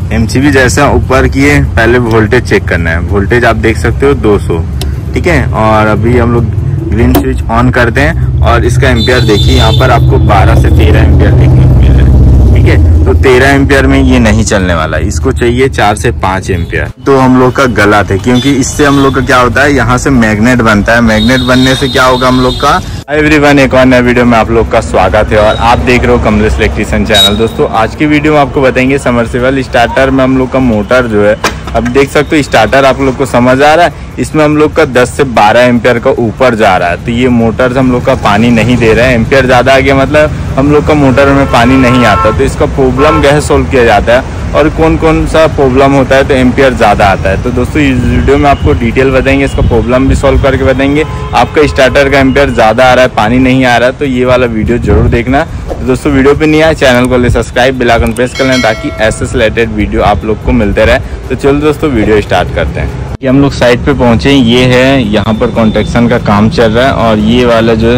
MCB जैसा ऊपर किए, पहले वोल्टेज चेक करना है। वोल्टेज आप देख सकते हो 200, ठीक है। और अभी हम लोग ग्रीन स्विच ऑन करते हैं और इसका एम्पियर देखिए, यहाँ पर आपको 12 से 13 एम्पियर देखने को मिल रहा है, ठीक है। तो 13 एम्पियर में ये नहीं चलने वाला, इसको चाहिए 4 से 5 एम्पियर। तो हम लोग का गलत है, क्योंकि इससे हम लोग का क्या होता है, यहाँ से मैग्नेट बनता है। मैग्नेट बनने से क्या होगा हम लोग का। एवरीवन, एक और नए वीडियो में आप लोग का स्वागत है और आप देख रहे हो कमलेश इलेक्ट्रिशियन चैनल। दोस्तों, आज की वीडियो में आपको बताएंगे समरसेबल स्टार्टर में हम लोग का मोटर जो है, अब देख सकते हो स्टार्टर आप लोग को समझ आ रहा है, इसमें हम लोग का 10 से 12 एम्पियर का ऊपर जा रहा है। तो ये मोटर से हम लोग का पानी नहीं दे रहे हैं, एम्पियर ज़्यादा आ गया मतलब हम लोग का मोटर में पानी नहीं आता। तो इसका प्रॉब्लम कैसे सोल्व किया जाता है और कौन कौन सा प्रॉब्लम होता है तो एम्पियर ज़्यादा आता है। तो दोस्तों, इस वीडियो में आपको डिटेल बताएंगे, इसका प्रॉब्लम भी सॉल्व करके बताएंगे। आपका स्टार्टर का एम्पियर ज़्यादा आ रहा है, पानी नहीं आ रहा है, तो ये वाला वीडियो जरूर देखना। तो दोस्तों, वीडियो पे नहीं आए चैनल को ले सब्सक्राइब, बेल आइकन प्रेस कर लें ताकि ऐसे रिलेटेड वीडियो आप लोग को मिलते रहे। तो चलो दोस्तों, वीडियो स्टार्ट करते हैं। ये हम लोग साइट पे पहुंचे, ये है यहाँ पर कॉन्ट्रैक्शन का काम चल रहा है और ये वाला जो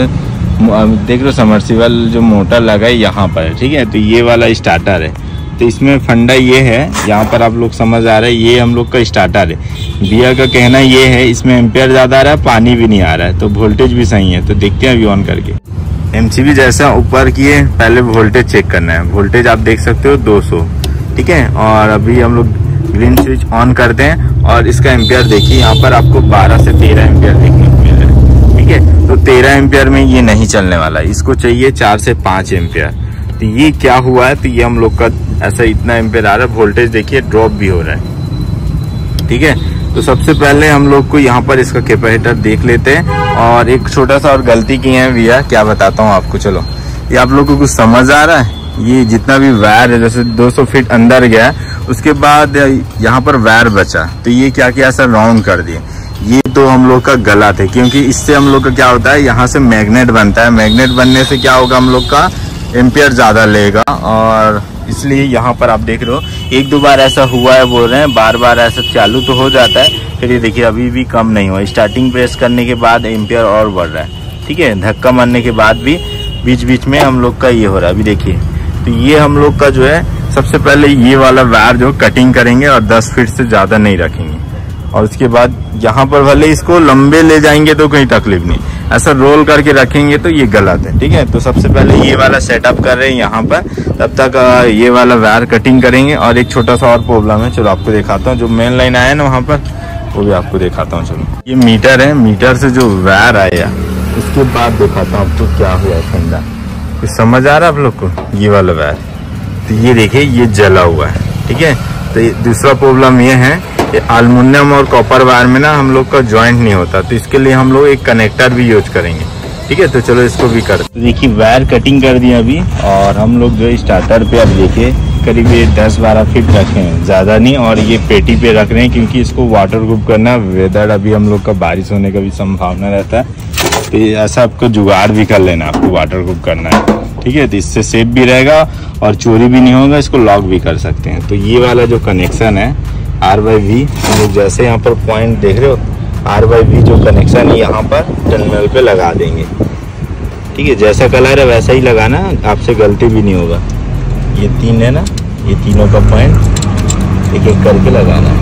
देख लो समरसेबल जो मोटर लगा है यहाँ पर, ठीक है। तो ये वाला स्टार्टर है, तो इसमें फंडा ये है, यहाँ पर आप लोग समझ आ रहा है, ये हम लोग का स्टार्टर है। भैया का कहना ये है इसमें एम्पियर ज़्यादा आ रहा है, पानी भी नहीं आ रहा है, तो वोल्टेज भी सही है। तो देखते हैं अभी ऑन करके। एमसीबी जैसा ऊपर किए, पहले वोल्टेज चेक करना है। वोल्टेज आप देख सकते हो 200, ठीक है। और अभी हम लोग ग्रीन स्विच ऑन करते हैं और इसका एम्पियर देखिए, यहाँ पर आपको 12 से 13 एम्पियर देखने को मिल रहा है, ठीक है। तो 13 एम्पियर में ये नहीं चलने वाला, इसको चाहिए 4 से 5 एम्पियर। तो ये क्या हुआ है, तो ये हम लोग का ऐसा इतना एम्पियर आ रहा है, वोल्टेज देखिए ड्रॉप भी हो रहा है, ठीक है। तो सबसे पहले हम लोग को यहाँ पर इसका कैपेसिटर देख लेते हैं। और एक छोटा सा और गलती की है भैया, क्या बताता हूँ आपको। चलो, ये आप लोग को कुछ समझ आ रहा है, ये जितना भी वायर है जैसे 200 फीट अंदर गया, उसके बाद यहाँ पर वायर बचा, तो ये क्या किया, ऐसा राउंड कर दिए। ये तो हम लोग का गलत है, क्योंकि इससे हम लोग का क्या होता है, यहाँ से मैग्नेट बनता है। मैग्नेट बनने से क्या होगा, हम लोग का एम्पियर ज़्यादा लेगा और इसलिए यहाँ पर आप देख रहे हो एक दो बार ऐसा हुआ है बोल रहे हैं, बार बार ऐसा चालू तो हो जाता है, फिर ये देखिए अभी भी कम नहीं हुआ। स्टार्टिंग प्रेस करने के बाद एम्पियर और बढ़ रहा है, ठीक है। धक्का मारने के बाद भी बीच बीच में हम लोग का ये हो रहा है, अभी देखिए। तो ये हम लोग का जो है, सबसे पहले ये वाला वायर जो कटिंग करेंगे और 10 फीट से ज़्यादा नहीं रखेंगे। और उसके बाद यहाँ पर भले इसको लंबे ले जाएंगे तो कोई तकलीफ नहीं, ऐसा रोल करके रखेंगे तो ये गलत है, ठीक है। तो सबसे पहले ये वाला सेटअप कर रहे हैं यहाँ पर, तब तक ये वाला वायर कटिंग करेंगे। और एक छोटा सा और प्रॉब्लम है, चलो आपको दिखाता हूँ। जो मेन लाइन आया ना वहाँ पर, वो भी आपको दिखाता हूँ। चलो, ये मीटर है, मीटर से जो वायर आया उसके बाद दिखाता हूँ आपको क्या हुआ है। फंडा कुछ समझ आ रहा है आप लोग को, ये वाला वायर, तो ये देखिए ये जला हुआ है, ठीक है। तो दूसरा प्रॉब्लम ये है, एल्युमिनियम और कॉपर वायर में ना हम लोग का जॉइंट नहीं होता, तो इसके लिए हम लोग एक कनेक्टर भी यूज करेंगे, ठीक है। तो चलो इसको भी करते। तो देखिए वायर कटिंग कर दिया अभी, और हम लोग जो स्टार्टर पे अब देखिए करीब ये 10-12 फीट रखे हैं, ज़्यादा नहीं। और ये पेटी पे रख रहे हैं क्योंकि इसको वाटर प्रूफ करना। वेदर अभी हम लोग का बारिश होने का भी संभावना रहता है, तो ऐसा आपको जुगाड़ भी कर लेना, आपको वाटर प्रूफ करना है, ठीक है। तो इससे सेफ भी रहेगा और चोरी भी नहीं होगा, इसको लॉक भी कर सकते हैं। तो ये वाला जो कनेक्शन है R/V, हम लोग जैसे यहाँ पर पॉइंट देख रहे हो, R/V जो कनेक्शन है यहाँ पर टर्मिनल पे लगा देंगे, ठीक है। जैसा कलर है वैसा ही लगाना, आपसे गलती भी नहीं होगा। ये 3 है ना, ये तीनों का पॉइंट एक एक करके लगाना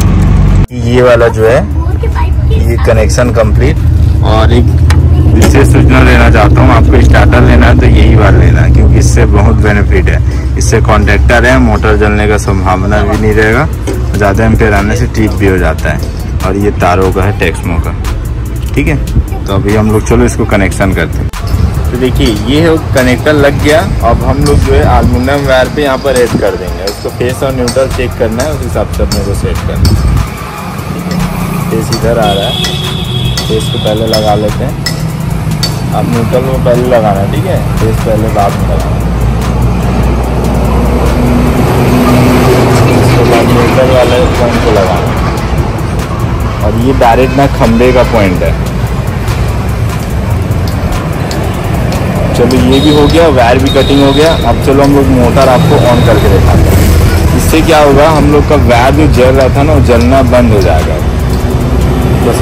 है। ये वाला जो है ये कनेक्शन कंप्लीट। और एक विशेष सूचना देना चाहता हूँ, आपको स्टार्टर लेना है तो यही वाला लेना है, क्योंकि इससे बहुत बेनिफिट है। इससे कॉन्ट्रैक्टर है, मोटर जलने का संभावना भी नहीं रहेगा, ज़्यादा एम्पियर आने से ट्रिप भी हो जाता है। और ये तारों का है, टेक्समो का, ठीक है। तो अभी हम लोग चलो इसको कनेक्शन करते हैं। तो देखिए ये है कनेक्टर लग गया। अब हम लोग जो है एल्युमिनियम वायर पे यहाँ पर ऐड कर देंगे, उसको फेस और न्यूट्रल चेक करना है, उस हिसाब से अपने को सेट करना है, ठीक है। फेस इधर आ रहा है, फेस को पहले लगा लेते हैं। आप न्यूट्रल को पहले लगाना, ठीक है, फेस पहले बाद में लगाना। उसके बाद न्यूट्रल वाले पॉइंट को लगाना। और ये डायरेक्ट ना खंबे का पॉइंट है। चलो ये भी हो गया, वायर भी कटिंग हो गया। अब चलो हम लोग मोटर आपको ऑन करके दिखाते हैं। इससे क्या होगा, हम लोग का वायर जो जल रहा था ना, वो जलना बंद हो जाएगा। बस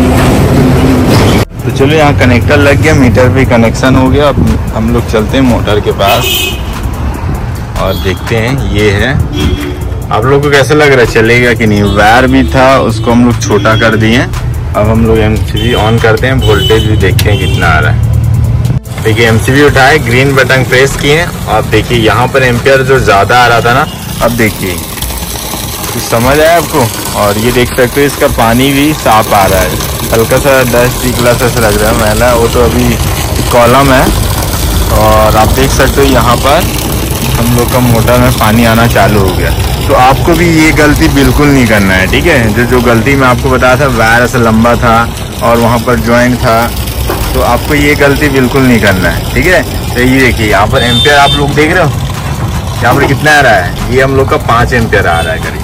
तो चलो यहाँ कनेक्टर लग गया, मीटर भी कनेक्शन हो गया। अब हम लोग चलते हैं मोटर के पास और देखते हैं। ये है आप लोग को कैसा लग रहा है, चलेगा कि नहीं? वायर भी था, उसको हम लोग छोटा कर दिए। अब हम लोग MCV ऑन करते हैं, वोल्टेज भी देखते हैं कितना आ रहा है। देखिए MCV उठाए, ग्रीन बटन प्रेस किए और देखिए यहाँ पर एम्पियर जो ज्यादा आ रहा था ना, अब देखिए कुछ समझ आया आपको। और ये देख सकते हो इसका पानी भी साफ आ रहा है, हल्का सा डस्ट निकला सा लग रहा है मैला, वो तो अभी कॉलम है। और आप देख सकते हो यहाँ पर हम लोग का मोटर में पानी आना चालू हो गया। तो आपको भी ये गलती बिल्कुल नहीं करना है, ठीक है। जो गलती मैं आपको बताया था, वायर ऐसा लंबा था और वहाँ पर जॉइंट था, तो आपको ये गलती बिल्कुल नहीं करना है, ठीक है। तो ये देखिए यहाँ पर एम्पियर आप लोग देख रहे हो, यहाँ पर कितना आ रहा है, ये हम लोग का 5 एम्पियर आ रहा है करीब।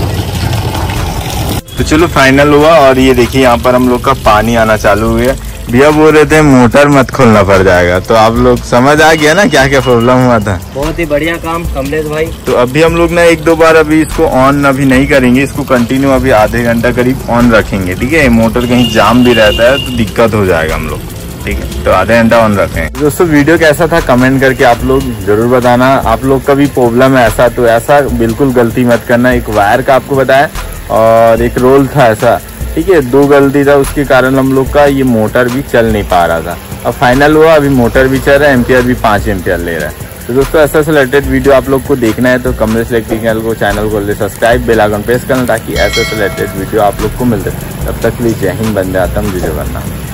तो चलो फाइनल हुआ और ये देखिए यहाँ पर हम लोग का पानी आना चालू हुआ। भैया बोल रहे थे मोटर मत खोलना पड़ जाएगा, तो आप लोग समझ आ गया ना क्या क्या प्रॉब्लम हुआ था। बहुत ही बढ़िया काम कमलेश भाई। तो अभी हम लोग ना 1-2 बार अभी इसको ऑन अभी नहीं करेंगे, इसको कंटिन्यू अभी आधे घंटा करीब ऑन रखेंगे, ठीक है। मोटर कहीं जाम भी रहता है तो दिक्कत हो जाएगा हम लोग, ठीक है। तो आधे घंटा ऑन रखें। दोस्तों वीडियो कैसा था कमेंट करके आप लोग जरूर बताना। आप लोग का भी प्रॉब्लम है ऐसा, तो ऐसा बिल्कुल गलती मत करना। एक वायर का आपको बताया और एक रोल था ऐसा, ठीक है। 2 गलती था, उसके कारण हम लोग का ये मोटर भी चल नहीं पा रहा था। अब फाइनल हुआ, अभी मोटर भी चल रहा है, एम्पियर भी 5 एम्पियर ले रहा है। तो दोस्तों ऐसा रिलेटेड वीडियो आप लोग को देखना है तो कमलेश इलेक्ट्रिकल को चैनल को सब्सक्राइब, बेल आइकन प्रेस करना ताकि ऐसे रिलेटेड वीडियो आप लोग को मिलते। तब तक के लिए जय हिंद, वंदे मातरम, जय जगन्नाथ।